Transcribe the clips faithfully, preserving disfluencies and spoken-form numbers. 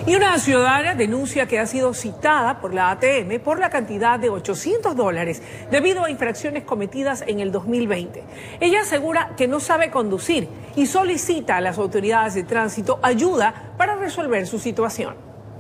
Y una ciudadana denuncia que ha sido citada por la A T M por la cantidad de ochocientos dólares debido a infracciones cometidas en el dos mil veinte. Ella asegura que no sabe conducir y solicita a las autoridades de tránsito ayuda para resolver su situación.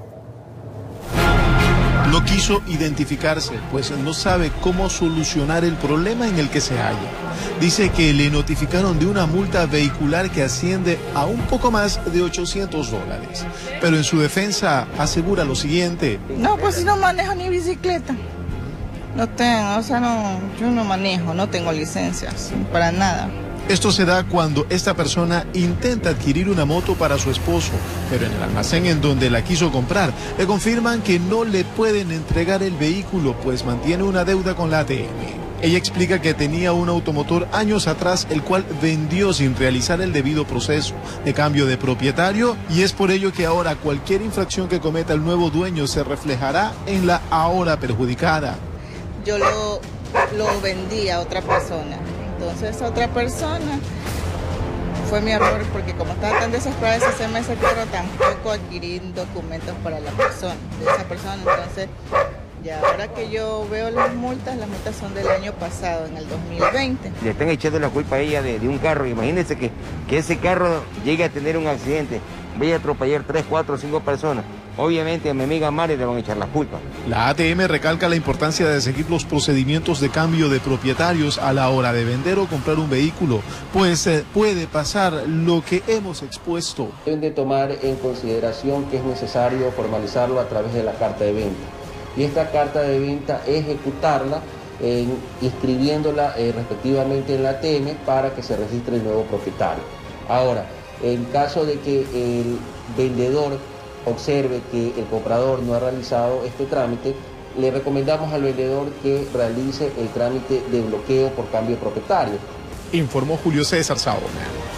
No quiso identificarse, pues no sabe cómo solucionar el problema en el que se halla. Dice que le notificaron de una multa vehicular que asciende a un poco más de ochocientos dólares. Pero en su defensa asegura lo siguiente. No, pues si no manejo ni bicicleta. No tengo, o sea, no, yo no manejo, no tengo licencias, para nada. Esto se da cuando esta persona intenta adquirir una moto para su esposo, pero en el almacén en donde la quiso comprar, le confirman que no le pueden entregar el vehículo, pues mantiene una deuda con la A T M. Ella explica que tenía un automotor años atrás, el cual vendió sin realizar el debido proceso de cambio de propietario, y es por ello que ahora cualquier infracción que cometa el nuevo dueño se reflejará en la ahora perjudicada. Yo lo, lo vendí a otra persona. Entonces esa otra persona fue mi error porque como estaba tan desesperada ese semestre, pero tampoco adquirí documentos para la persona, de esa persona. Entonces, ya ahora que yo veo las multas, las multas son del año pasado, en el dos mil veinte. Le están echando la culpa a ella de, de un carro. Imagínense que, que ese carro llegue a tener un accidente, vaya a atropellar tres, cuatro, cinco personas. Obviamente a mi amiga Mari le van a echar la culpa. La A T M recalca la importancia de seguir los procedimientos de cambio de propietarios a la hora de vender o comprar un vehículo, pues eh, puede pasar lo que hemos expuesto. Deben de tomar en consideración que es necesario formalizarlo a través de la carta de venta. Y esta carta de venta, ejecutarla eh, inscribiéndola eh, respectivamente en la A T M para que se registre el nuevo propietario. Ahora, en caso de que el vendedor observe que el comprador no ha realizado este trámite, le recomendamos al vendedor que realice el trámite de bloqueo por cambio de propietario. Informó Julio César Saona.